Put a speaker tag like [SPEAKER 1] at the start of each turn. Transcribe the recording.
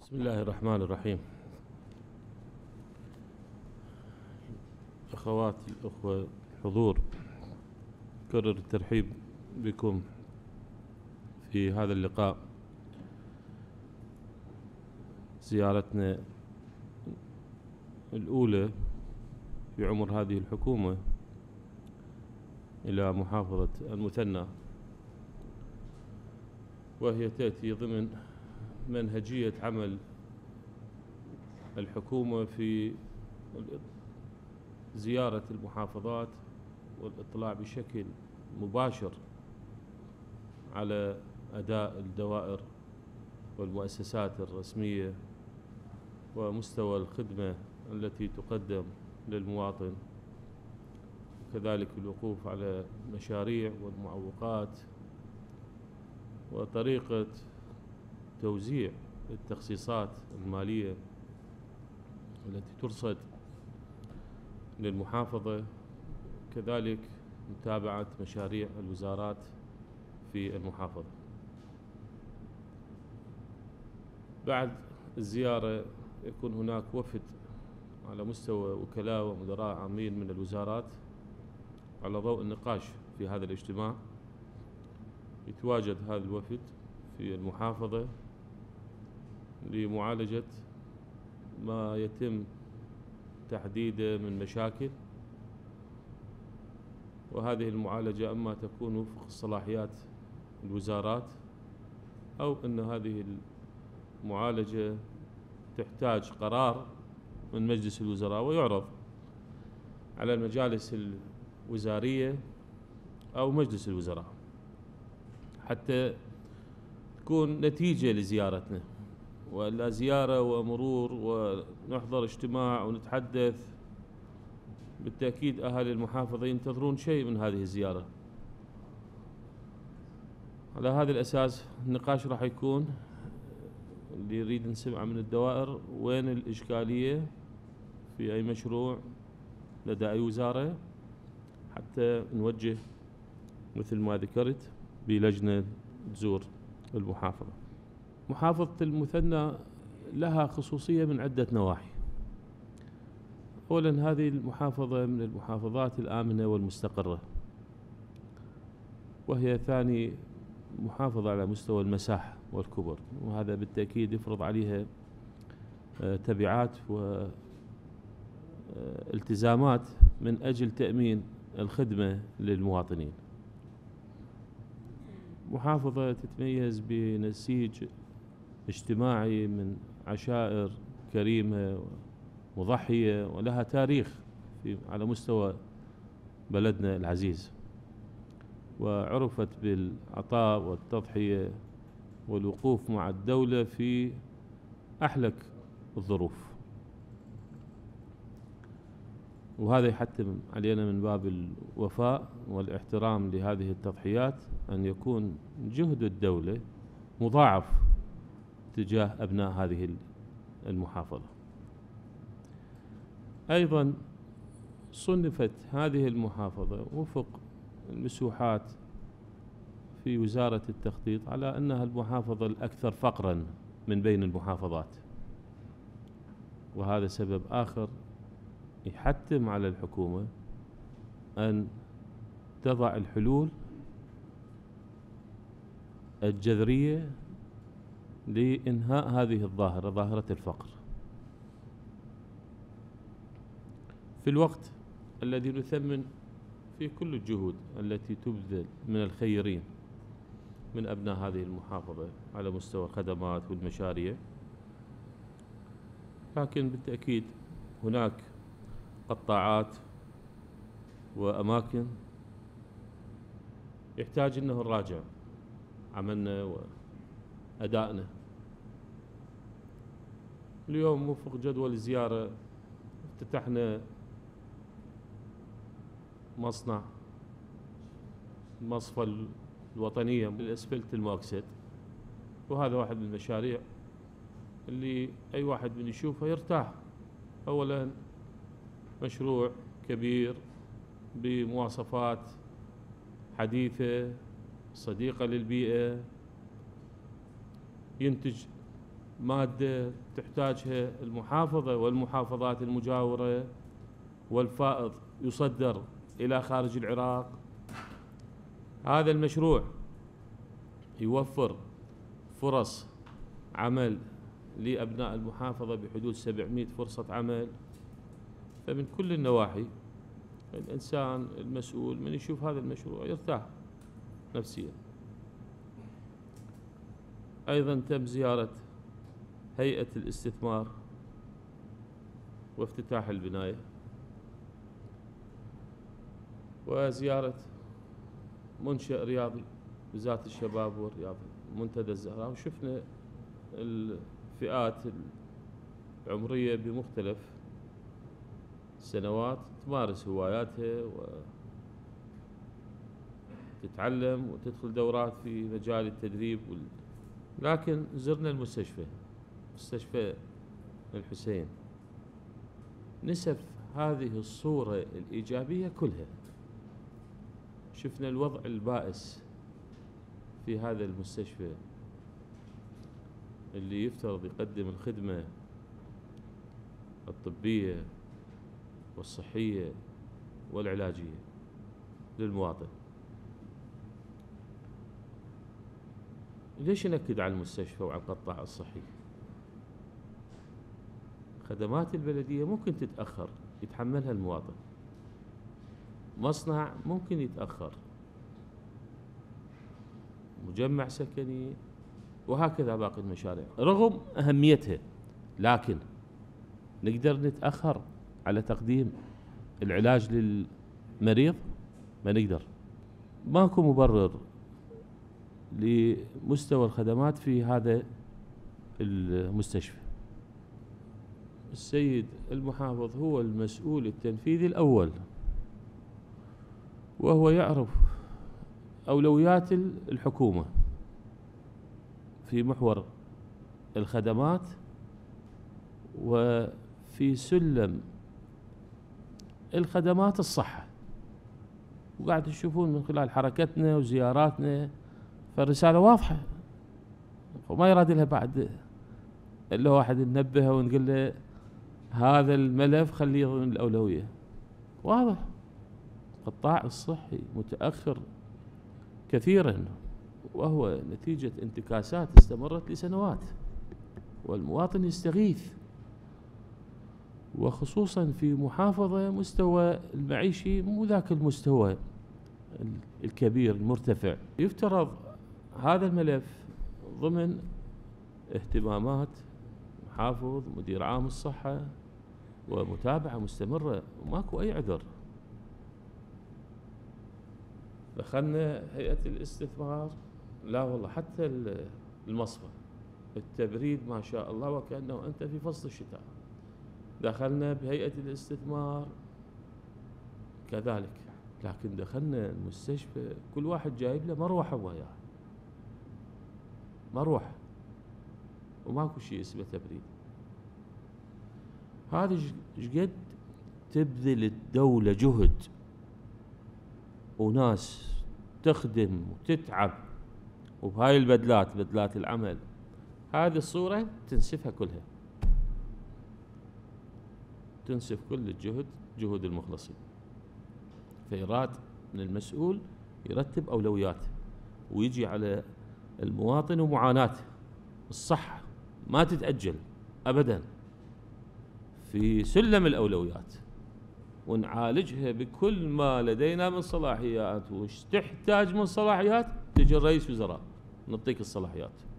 [SPEAKER 1] بسم الله الرحمن الرحيم. أخواتي الأخوة الحضور، أكرر الترحيب بكم في هذا اللقاء، زيارتنا الأولى في عمر هذه الحكومة إلى محافظة المثنى، وهي تأتي ضمن منهجية عمل الحكومة في زيارة المحافظات والاطلاع بشكل مباشر على أداء الدوائر والمؤسسات الرسمية ومستوى الخدمة التي تقدم للمواطن، وكذلك الوقوف على مشاريع والمعوقات وطريقة توزيع التخصيصات المالية التي ترصد للمحافظة، كذلك متابعة مشاريع الوزارات في المحافظة. بعد الزيارة يكون هناك وفد على مستوى وكلاء ومدراء عامين من الوزارات، على ضوء النقاش في هذا الاجتماع يتواجد هذا الوفد في المحافظة لمعالجة ما يتم تحديده من مشاكل، وهذه المعالجة أما تكون وفق صلاحيات الوزارات أو أن هذه المعالجة تحتاج قرار من مجلس الوزراء ويعرض على المجالس الوزارية أو مجلس الوزراء حتى تكون نتيجة لزيارتنا، ولا زيارة ومرور ونحضر اجتماع ونتحدث. بالتأكيد أهالي المحافظة ينتظرون شيء من هذه الزيارة. على هذا الأساس النقاش راح يكون اللي يريد نسمع من الدوائر وين الإشكالية في أي مشروع لدى أي وزارة، حتى نوجه مثل ما ذكرت بلجنة تزور المحافظة. محافظة المثنى لها خصوصية من عدة نواحي. أولا، هذه المحافظة من المحافظات الآمنة والمستقرة، وهي ثاني محافظة على مستوى المساحة والكبر، وهذا بالتأكيد يفرض عليها تبعات والتزامات من أجل تأمين الخدمة للمواطنين. محافظة تتميز بنسيج اجتماعي من عشائر كريمة مضحية ولها تاريخ على مستوى بلدنا العزيز، وعرفت بالعطاء والتضحية والوقوف مع الدولة في أحلك الظروف، وهذا يحتم علينا من باب الوفاء والاحترام لهذه التضحيات أن يكون جهد الدولة مضاعف تجاه أبناء هذه المحافظة. أيضا صنفت هذه المحافظة وفق المسوحات في وزارة التخطيط على أنها المحافظة الأكثر فقرا من بين المحافظات، وهذا سبب آخر يحتم على الحكومة أن تضع الحلول الجذرية لإنهاء هذه الظاهرة، ظاهرة الفقر، في الوقت الذي نثمن في كل الجهود التي تبذل من الخيرين من أبناء هذه المحافظة على مستوى الخدمات والمشاريع. لكن بالتأكيد هناك قطاعات وأماكن يحتاج أنه نراجع عملنا وأدائنا. اليوم وفق جدول الزيارة افتتحنا مصنع المصفى الوطنية للأسفلت المؤكسد، وهذا واحد من المشاريع اللي أي واحد من يشوفه يرتاح. أولا مشروع كبير بمواصفات حديثة صديقة للبيئة، ينتج مادة تحتاجها المحافظة والمحافظات المجاورة، والفائض يصدر إلى خارج العراق. هذا المشروع يوفر فرص عمل لأبناء المحافظة بحدود 700 فرصة عمل. فمن كل النواحي الإنسان المسؤول من يشوف هذا المشروع يرتاح نفسيا. أيضا تم زيارة هيئة الاستثمار وافتتاح البناية، وزيارة منشأ رياضي وزارة الشباب والرياضة منتدى الزهراء، وشفنا الفئات العمرية بمختلف سنوات تمارس هواياتها وتتعلم وتدخل دورات في مجال التدريب لكن زرنا المستشفى، مستشفى الحسين، نسف هذه الصورة الإيجابية كلها. شفنا الوضع البائس في هذا المستشفى اللي يفترض يقدم الخدمة الطبية والصحية والعلاجية للمواطن. ليش نأكد على المستشفى وعلى القطاع الصحي؟ خدمات البلدية ممكن تتأخر يتحملها المواطن، مصنع ممكن يتأخر، مجمع سكني، وهكذا باقي المشاريع رغم أهميتها، لكن نقدر نتأخر على تقديم العلاج للمريض؟ ما نقدر. ماكو مبرر لمستوى الخدمات في هذا المستشفى. السيد المحافظ هو المسؤول التنفيذي الأول، وهو يعرف أولويات الحكومة في محور الخدمات وفي سلم الخدمات الصحة. وقاعد تشوفون من خلال حركتنا وزياراتنا فالرسالة واضحة، وما يراد لها بعد إلا واحد ننبهه ونقول له هذا الملف خليه ضمن الأولوية. واضح القطاع الصحي متأخر كثيرا، وهو نتيجة انتكاسات استمرت لسنوات، والمواطن يستغيث، وخصوصا في محافظة مستوى المعيشي مو ذاك المستوى الكبير المرتفع. يفترض هذا الملف ضمن اهتمامات محافظ مدير عام الصحة ومتابعة مستمرة، وماكو أي عذر. دخلنا هيئة الاستثمار، لا والله حتى المصفى التبريد ما شاء الله وكأنه أنت في فصل الشتاء. دخلنا بهيئة الاستثمار كذلك، لكن دخلنا المستشفى كل واحد جايب له مروحة وياه، مروحة، وماكو شيء اسمه تبريد. هذه شقد تبذل الدولة جهد وناس تخدم وتتعب، وبهاي البدلات بدلات العمل، هذه الصورة تنسفها كلها، تنسف كل الجهد، جهود المخلصين. فيراد من المسؤول يرتب أولوياته ويجي على المواطن ومعاناته. الصحة ما تتأجل أبدا، في سلم الأولويات، ونعالجها بكل ما لدينا من صلاحيات، وش تحتاج من صلاحيات تجي رئيس وزراء نعطيك الصلاحيات.